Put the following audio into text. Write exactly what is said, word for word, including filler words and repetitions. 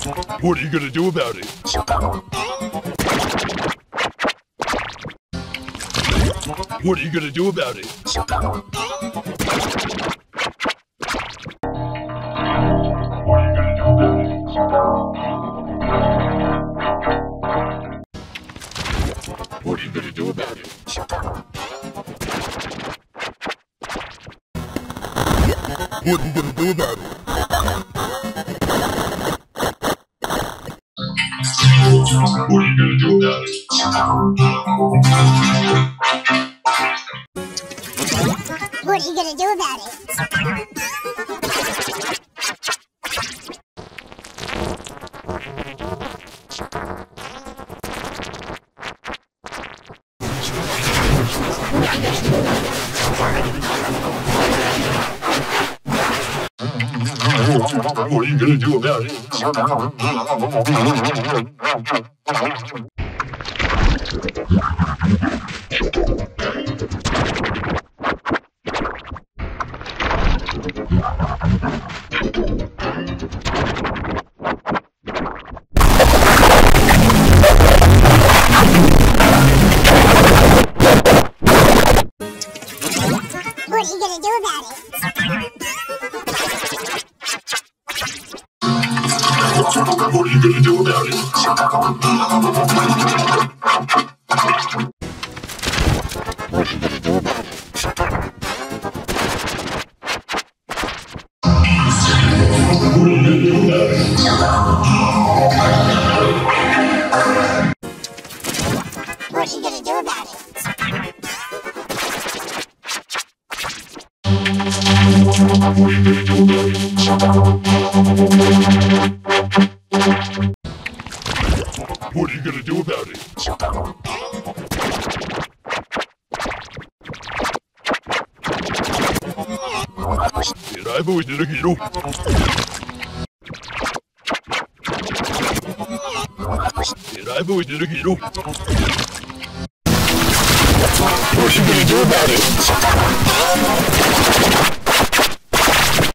What are you gonna do about it? What are you gonna do about it? What are you gonna do about it? What are you gonna do about it? What are you gonna do about it? What are you gonna do about it? What are you gonna do about it? What are you gonna do about it? What are you gonna do about it? What are you gonna do about it? What are you gonna do about it? What are you gonna do about it? Did I voice the hero? Did I voice the hero? What are you gonna do about it?